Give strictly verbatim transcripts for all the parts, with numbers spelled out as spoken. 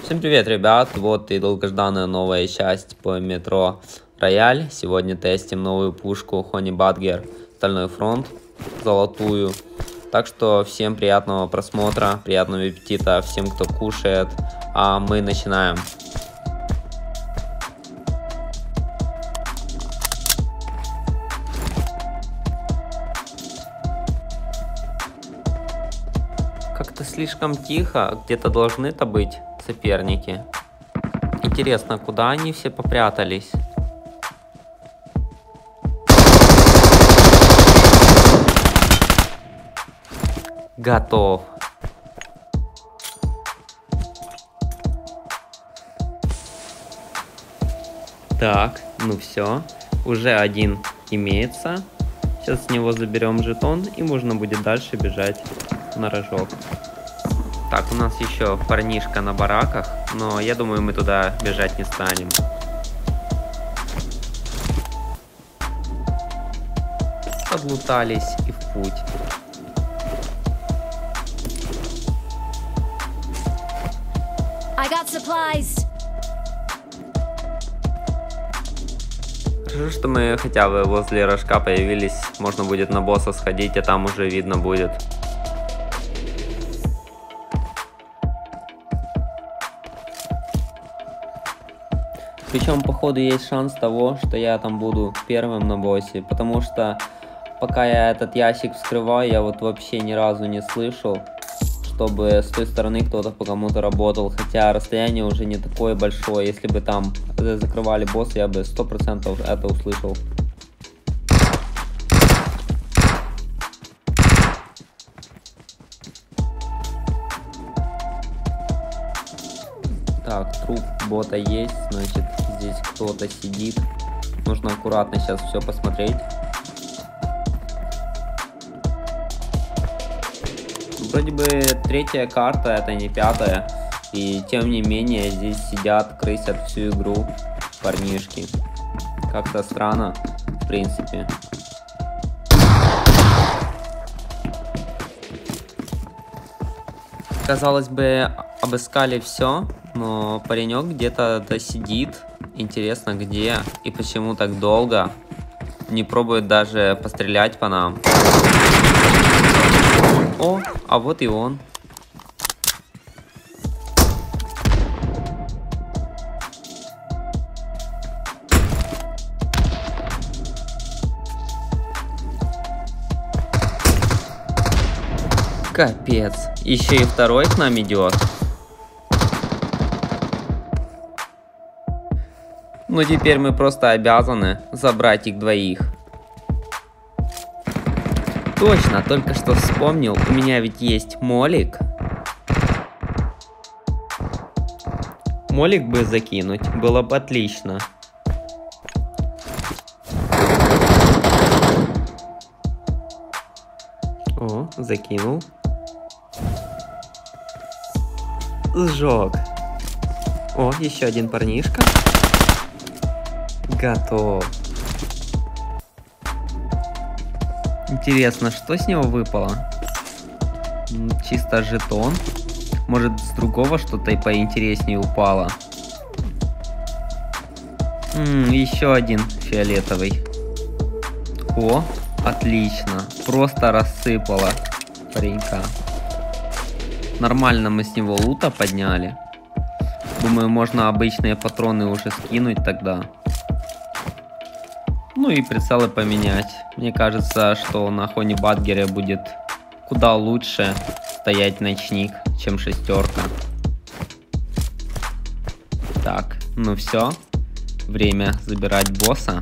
Всем привет, ребят! Вот и долгожданная новая часть по метро Рояль. Сегодня тестим новую пушку Honey Badger Стальной фронт, золотую. Так что всем приятного просмотра, приятного аппетита всем, кто кушает. А мы начинаем. Как-то слишком тихо, где-то должны-то быть соперники. Интересно, куда они все попрятались? Готов. Так, ну все. Уже один имеется. Сейчас с него заберем жетон и можно будет дальше бежать на рожок. Так, у нас еще парнишка на бараках, но я думаю, мы туда бежать не станем. Подлутались и в путь. I got supplies. Хорошо, что мы хотя бы возле рожка появились. Можно будет на босса сходить, а там уже видно будет. Причем, походу, есть шанс того, что я там буду первым на боссе, потому что пока я этот ящик вскрываю, я вот вообще ни разу не слышал, чтобы с той стороны кто-то по кому-то работал, хотя расстояние уже не такое большое. Если бы там закрывали босса, я бы сто процентов это услышал. Так, труп бота есть, значит, здесь кто-то сидит. Нужно аккуратно сейчас все посмотреть. Вроде бы третья карта, это не пятая. И тем не менее, здесь сидят, крысят всю игру парнишки. Как-то странно, в принципе. Казалось бы, обыскали все, но паренек где-то досидит. Интересно, где и почему так долго. Не пробует даже пострелять по нам. О, а вот и он. Капец. Еще и второй к нам идет. Ну теперь мы просто обязаны забрать их двоих. Точно, только что вспомнил, у меня ведь есть молик. Молик бы закинуть, было бы отлично. О, закинул. Сжег. О, еще один парнишка. Готов. Интересно, что с него выпало? Чисто жетон. Может, с другого что-то и поинтереснее упало. М-м, еще один фиолетовый. О, отлично. Просто рассыпало паренька. Нормально мы с него лута подняли. Думаю, можно обычные патроны уже скинуть тогда. Ну и прицелы поменять. Мне кажется, что на Honey Badger будет куда лучше стоять ночник, чем шестерка. Так, ну все. Время забирать босса.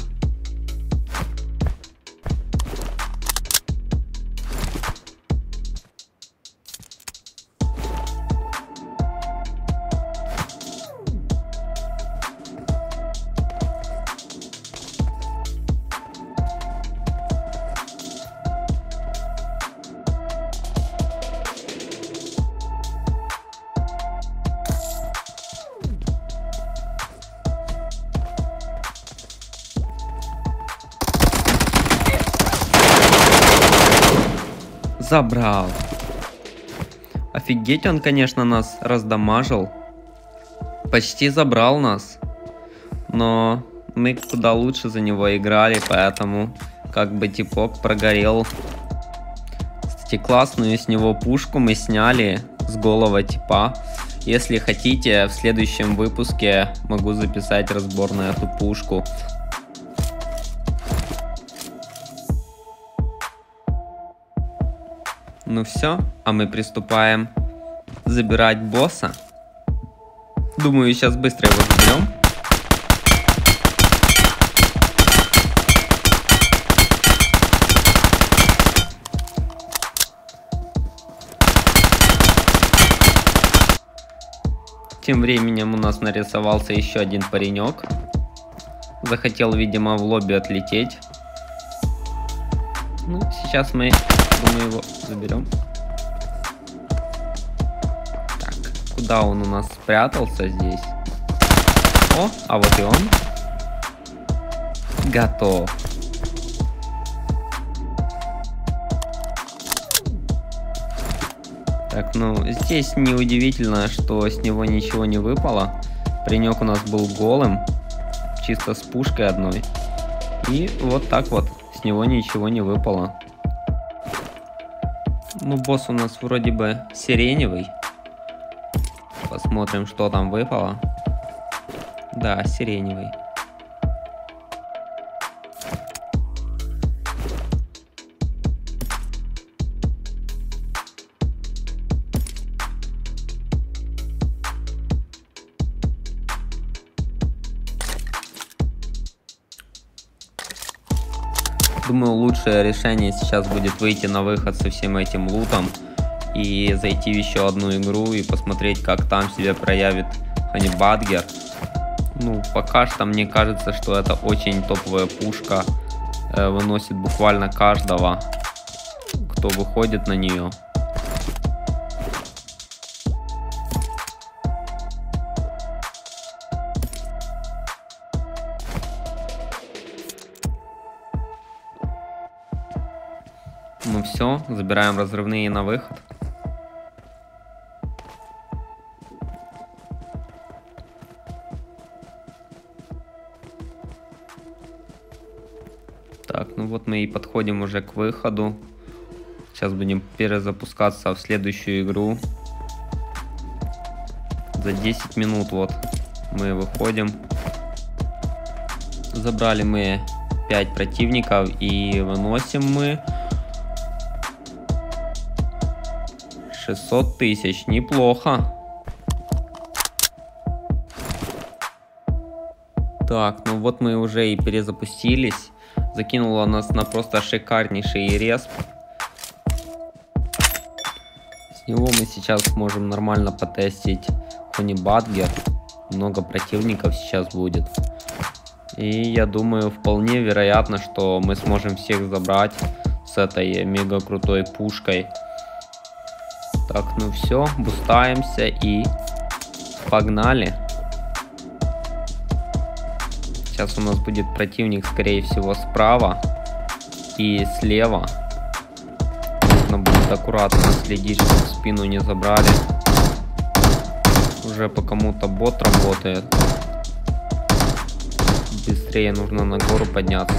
Забрал. Офигеть, он, конечно, нас раздамажил. почти забрал нас. Но мы куда лучше за него играли, поэтому как бы типок прогорел. Кстати, классную с него пушку мы сняли с голого типа. Если хотите, в следующем выпуске могу записать разбор на эту пушку. Ну все, а мы приступаем забирать босса. Думаю, сейчас быстро его заберем. Тем временем у нас нарисовался еще один паренек. Захотел, видимо, в лобби отлететь. Ну, сейчас мы, думаю, его заберем. Так, куда он у нас спрятался здесь? О, а вот и он. Готов. Так, ну, здесь неудивительно, что с него ничего не выпало. Паренек у нас был голым, чисто с пушкой одной. И вот так вот, с него ничего не выпало. Ну, босс у нас вроде бы сиреневый. Посмотрим, что там выпало. Да, сиреневый. Думаю, лучшее решение сейчас будет выйти на выход со всем этим лутом и зайти в еще одну игру и посмотреть, как там себя проявит Honey Badger. Ну, пока что мне кажется, что это очень топовая пушка, э, выносит буквально каждого, кто выходит на нее. Ну все, забираем разрывные на выход. Так, ну вот мы и подходим уже к выходу. Сейчас будем перезапускаться в следующую игру. За десять минут вот мы выходим. Забрали мы пять противников и выносим мы шестьсот тысяч, неплохо. Так, ну вот мы уже и перезапустились. Закинуло нас на просто шикарнейший респ. С него мы сейчас сможем нормально потестить Honey Badger. Много противников сейчас будет. И я думаю, вполне вероятно, что мы сможем всех забрать с этой мега крутой пушкой. Так, ну все, бустаемся и погнали. Сейчас у нас будет противник, скорее всего, справа и слева. Нужно будет аккуратно следить, чтобы спину не забрали. Уже по кому-то бот работает. Быстрее нужно на гору подняться.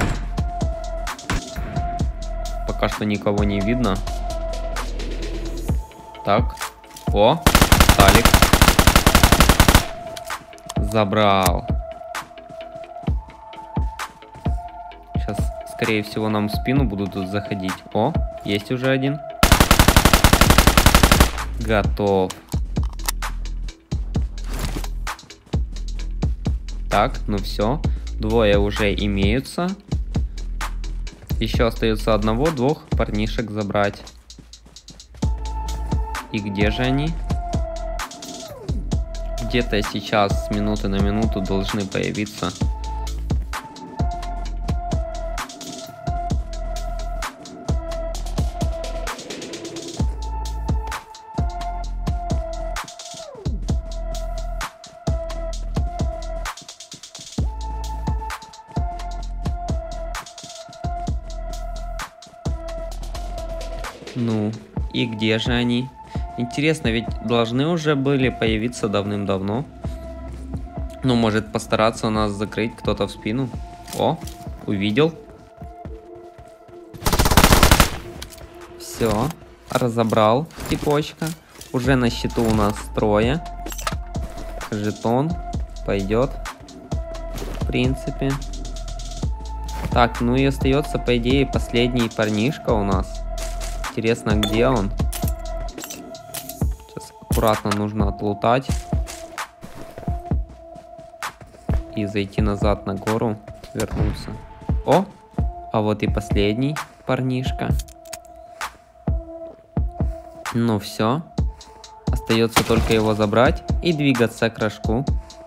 Пока что никого не видно. Так, о, Талик. Забрал. Сейчас, скорее всего, нам в спину будут тут заходить. О, есть уже один. Готов. Так, ну все. Двое уже имеются. Еще остается одного-двух парнишек забрать. И где же они? Где-то сейчас с минуты на минуту должны появиться. Ну, и где же они? Интересно, ведь должны уже были появиться давным-давно. Ну, может постараться у нас закрыть кто-то в спину. О, увидел. Все, разобрал типочка. Уже на счету у нас трое. Жетон пойдет. В принципе. Так, ну и остается, по идее, последний парнишка у нас. Интересно, где он? Сейчас аккуратно нужно отлутать. И зайти назад на гору. Вернуться. О! А вот и последний парнишка. Ну все. Остается только его забрать и двигаться к рожку.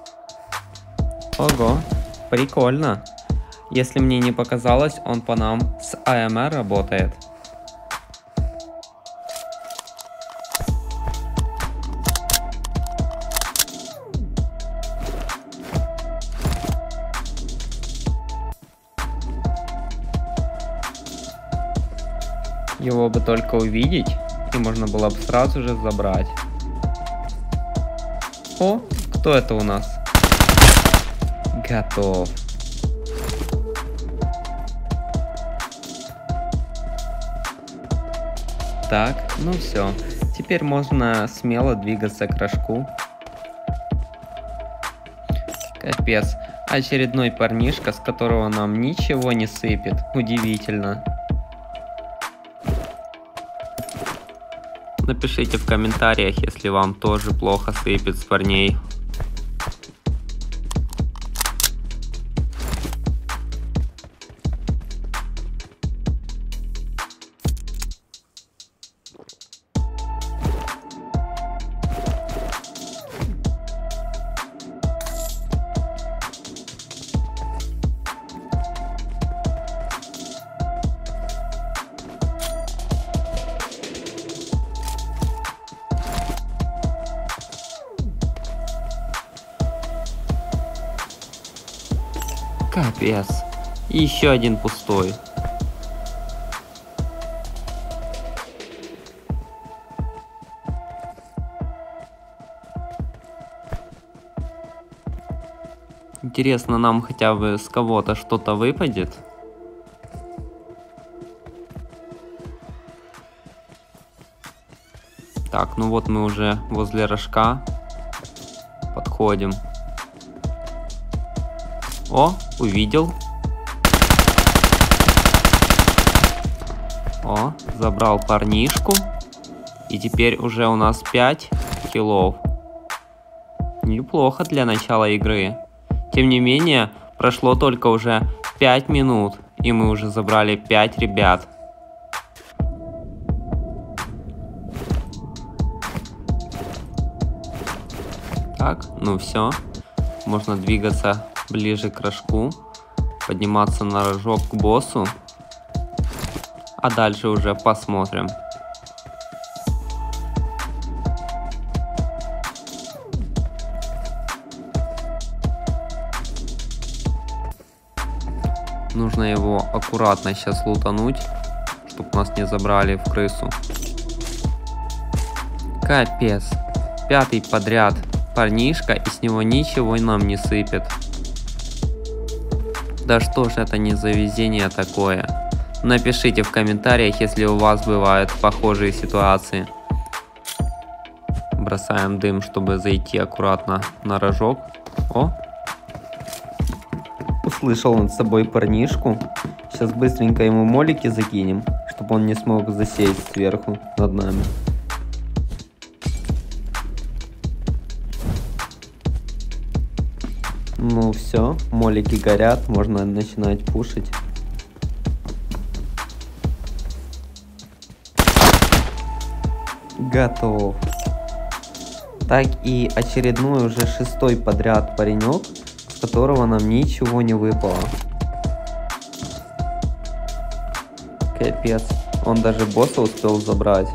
Ого, прикольно. Если мне не показалось, он по нам с АМР работает. Его бы только увидеть, и можно было бы сразу же забрать. О, кто это у нас? Готов. Так, ну все. Теперь можно смело двигаться к рожку. Капец. Очередной парнишка, с которого нам ничего не сыпет. Удивительно. Напишите в комментариях, если вам тоже плохо сыпет с парней. Капец. И еще один пустой. Интересно, нам хотя бы с кого-то что-то выпадет. Так, ну вот мы уже возле рожка. Подходим. О, увидел. О, забрал парнишку. И теперь уже у нас пять киллов. Неплохо для начала игры. Тем не менее, прошло только уже пять минут. И мы уже забрали пять ребят. Так, ну все. Можно двигаться ближе к рожку, подниматься на рожок к боссу, а дальше уже посмотрим. Нужно его аккуратно сейчас лутануть, чтобы нас не забрали в крысу. Капец, пятый подряд парнишка, и с него ничего нам не сыпет. Да что ж это не за везение такое? Напишите в комментариях, если у вас бывают похожие ситуации. Бросаем дым, чтобы зайти аккуратно на рожок. О! Услышал он с собой парнишку. Сейчас быстренько ему молики закинем, чтобы он не смог засесть сверху над нами. Ну все, молики горят, можно начинать пушить. Готов. Так, и очередной уже шестой подряд паренек, с которого нам ничего не выпало. Капец, он даже босса успел забрать.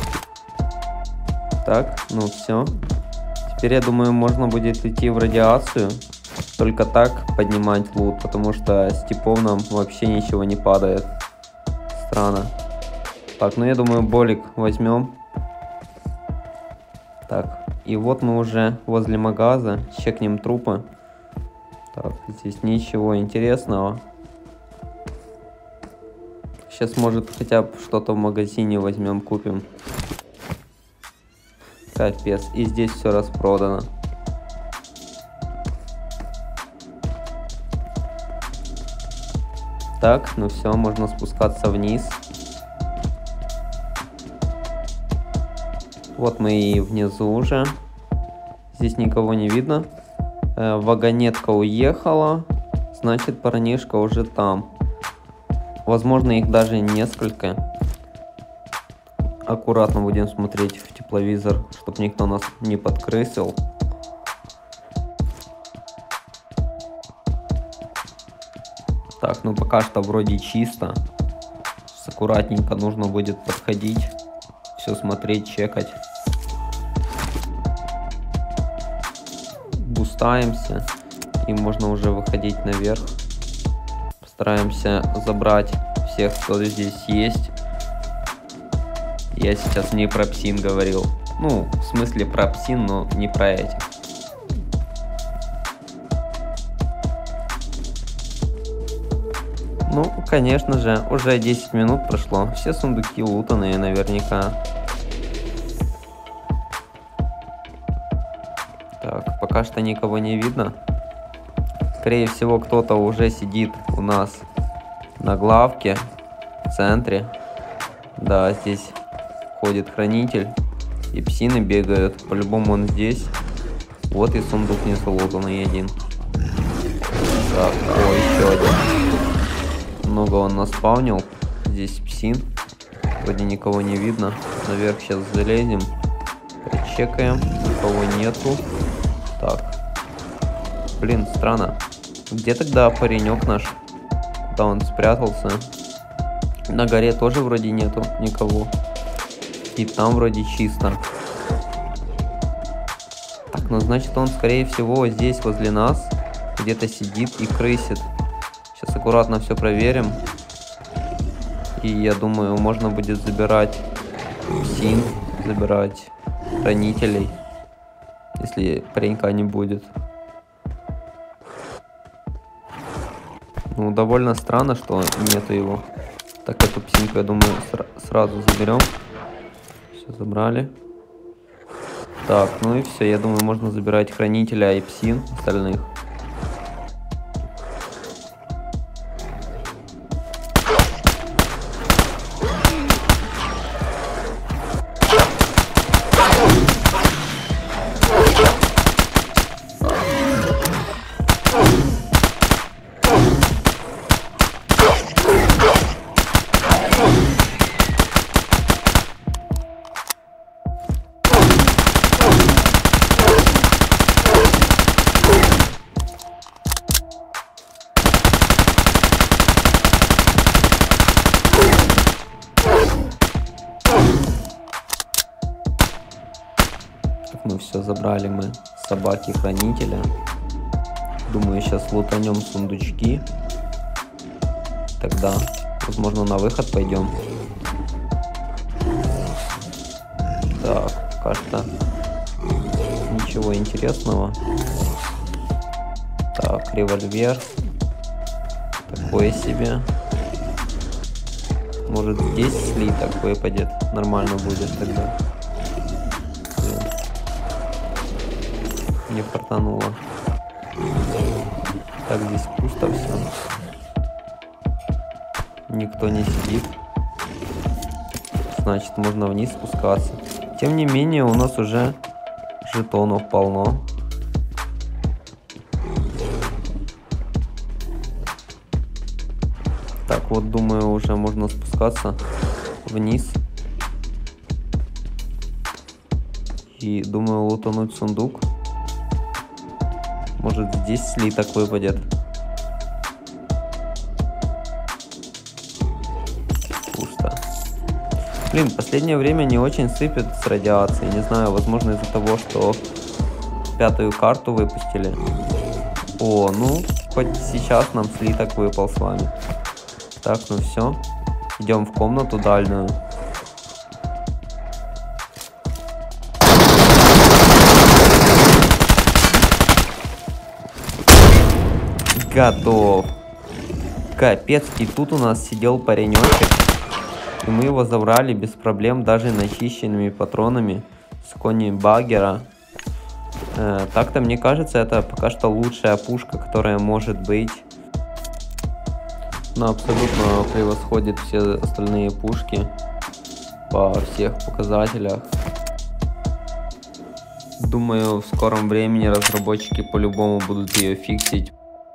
Так, ну все. Теперь, я думаю, можно будет идти в радиацию. Только так поднимать лут, потому что с типов нам вообще ничего не падает. Странно. Так, ну я думаю, болик возьмем. Так, и вот мы уже возле магаза. Чекнем трупы. Так, здесь ничего интересного. Сейчас, может, хотя бы что-то в магазине возьмем, купим. Капец, и здесь все распродано. Так, ну все, можно спускаться вниз. Вот мы и внизу уже. Здесь никого не видно. Э, вагонетка уехала. Значит, парнишка уже там. Возможно, их даже несколько. Аккуратно будем смотреть в тепловизор, чтобы никто нас не подкрысил. Так, ну пока что вроде чисто. Сейчас аккуратненько нужно будет подходить. Все смотреть, чекать. Бустаемся. И можно уже выходить наверх. Постараемся забрать всех, кто здесь есть. Я сейчас не про псин говорил. Ну, в смысле про псин, но не про этих. Ну, конечно же, уже десять минут прошло. Все сундуки лутанные наверняка. Так, пока что никого не видно. Скорее всего, кто-то уже сидит у нас на главке, в центре. Да, здесь ходит хранитель. И псины бегают. По-любому он здесь. Вот и сундук не залутанный один. Так, о, еще один. Много он наспавнил. Здесь псин. Вроде никого не видно. Наверх сейчас залезем. Прочекаем. Никого нету. Так. Блин, странно. Где тогда паренек наш? Куда он спрятался? На горе тоже вроде нету никого. И там вроде чисто. Так, ну значит он скорее всего здесь возле нас. Где-то сидит и крысит. Сейчас аккуратно все проверим. И я думаю, можно будет забирать псин, забирать хранителей, если паренька не будет. Ну, довольно странно, что нету его. Так, эту псинку, я думаю, сра сразу заберем. Все, забрали. Так, ну и все. Я думаю, можно забирать хранителя и псин остальных. Ну все, забрали мы собаки хранителя. Думаю, сейчас лутанем сундучки. Тогда, возможно, на выход пойдем. Так, пока что ничего интересного. Так, револьвер. Такое себе. Может, здесь слиток выпадет. Нормально будет тогда. Не фартануло. Так, здесь пусто все. Никто не сидит. Значит, можно вниз спускаться. Тем не менее, у нас уже жетонов полно. Так, вот, думаю, уже можно спускаться вниз. И, думаю, лутануть сундук. Может, здесь слиток выпадет. Пусто. Блин, в последнее время не очень сыпет с радиацией. Не знаю, возможно, из-за того, что пятую карту выпустили. О, ну, хоть сейчас нам слиток выпал с вами. Так, ну все. Идем в комнату дальнюю. Готов. Капец, и тут у нас сидел паренечек. И мы его забрали без проблем, даже начищенными патронами с кони баггера. Э, Так-то мне кажется, это пока что лучшая пушка, которая может быть. Но абсолютно превосходит все остальные пушки по всех показателях. Думаю, в скором времени разработчики по-любому будут ее фиксить.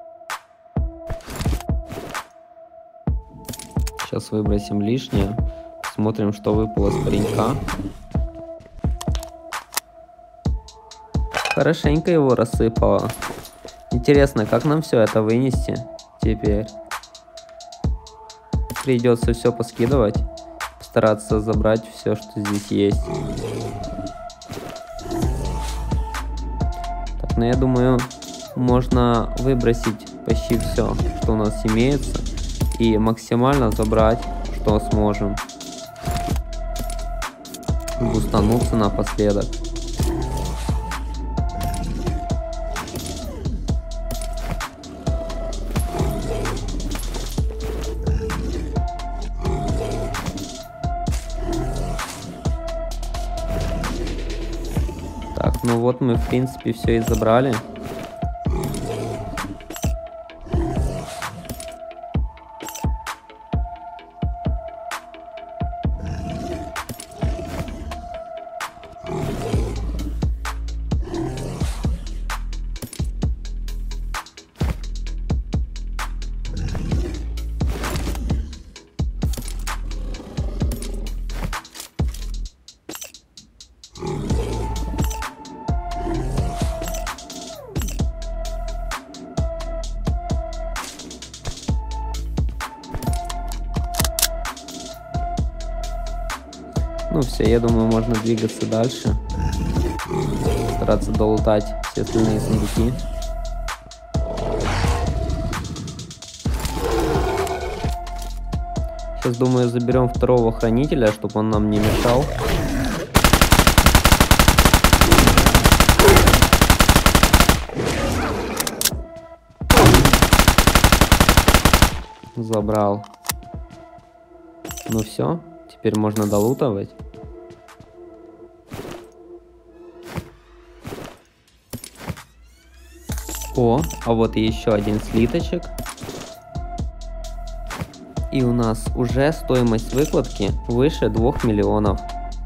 Сейчас выбросим лишнее. Смотрим, что выпало с паренька. Хорошенько его рассыпало. Интересно, как нам все это вынести теперь? Придется все поскидывать. Постараться забрать все, что здесь есть. Так, ну я думаю, можно выбросить почти все, что у нас имеется. И максимально забрать, что сможем. Бустануться напоследок. Так, ну вот мы в принципе все и забрали. Ну все, я думаю, можно двигаться дальше. Стараться долутать все остальные сундуки. Сейчас, думаю, заберем второго хранителя, чтобы он нам не мешал. Забрал. Ну все, теперь можно долутывать. О, а вот и еще один слиточек. И у нас уже стоимость выкладки выше двух миллионов.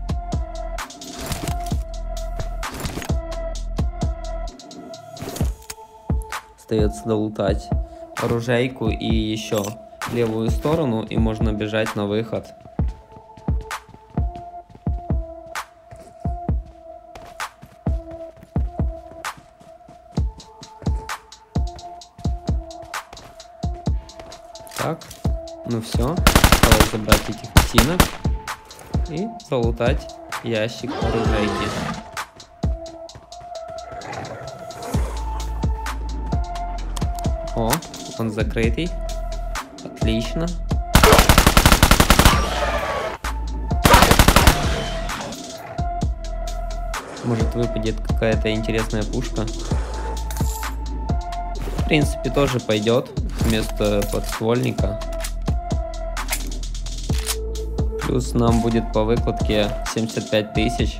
Остается долутать оружейку и еще левую сторону, и можно бежать на выход. Так, ну все, осталось забрать этих птинок и залутать ящик оружейки. О, он закрытый. Отлично. Может, выпадет какая-то интересная пушка. В принципе, тоже пойдет вместо подствольника. Плюс нам будет по выкладке семьдесят пять тысяч.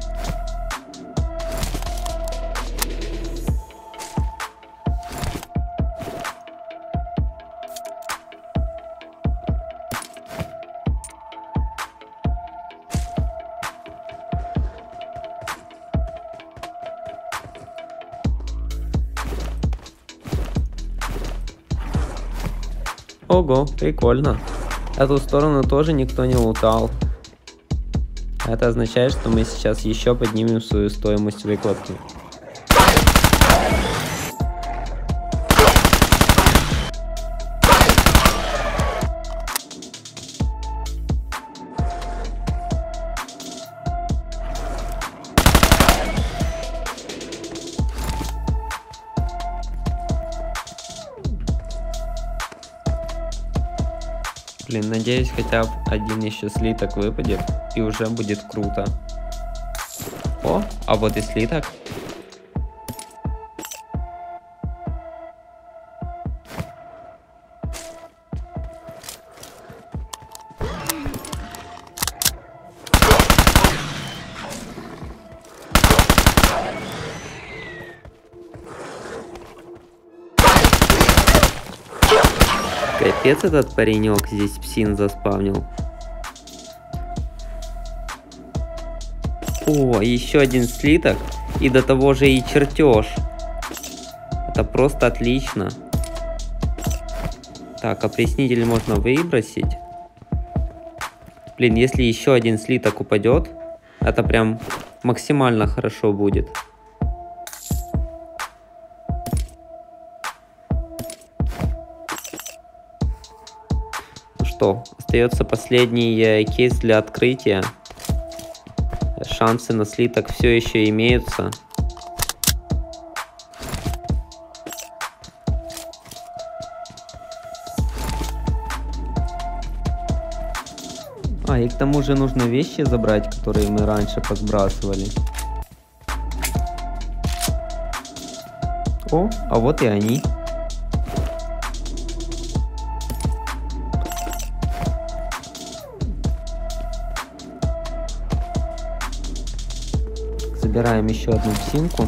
Ого, прикольно. Эту сторону тоже никто не лутал. Это означает, что мы сейчас еще поднимем свою стоимость выкладки. Блин, надеюсь, хотя бы один еще слиток выпадет, и уже будет круто. О, а вот и слиток. Капец, этот паренек здесь псин заспавнил. О, еще один слиток. И до того же и чертеж. Это просто отлично. Так, опреснитель можно выбросить. Блин, если еще один слиток упадет, это прям максимально хорошо будет. Ну что, остается последний кейс для открытия. Шансы на слиток все еще имеются. А, и к тому же нужно вещи забрать, которые мы раньше посбрасывали. О, а вот и они. Забираем еще одну псинку.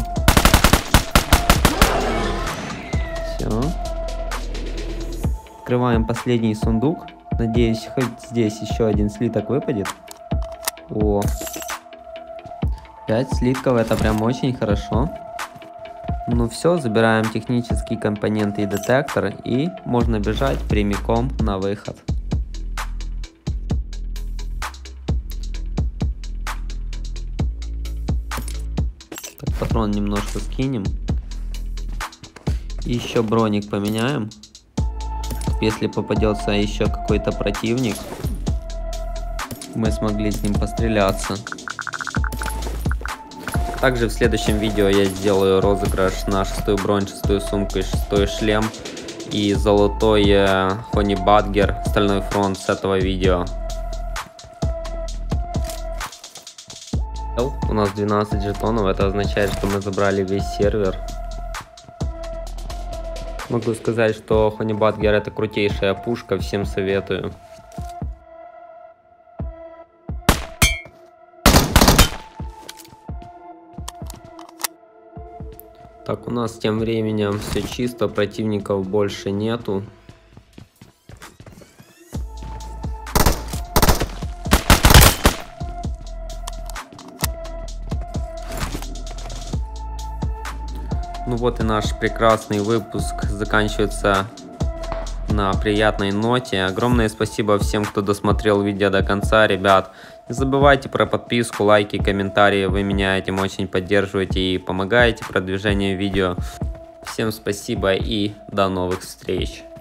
Все. Открываем последний сундук. Надеюсь, хоть здесь еще один слиток выпадет. О, пять слитков, это прям очень хорошо. Ну все, забираем технические компоненты и детектор, и можно бежать прямиком на выход. Так, патрон немножко скинем. И еще броник поменяем. Если попадется еще какой-то противник, мы смогли с ним постреляться. Также в следующем видео я сделаю розыгрыш на шестую бронь, шестую сумку и шестой шлем и золотой Honey Badger Стальной фронт с этого видео. У нас двенадцать жетонов, это означает, что мы забрали весь сервер. Могу сказать, что Honey Badger это крутейшая пушка, всем советую. Так, у нас тем временем все чисто, противников больше нету. Ну вот и наш прекрасный выпуск заканчивается на приятной ноте. Огромное спасибо всем, кто досмотрел видео до конца, ребят. Не забывайте про подписку, лайки, комментарии. Вы меня этим очень поддерживаете и помогаете продвижению видео. Всем спасибо и до новых встреч.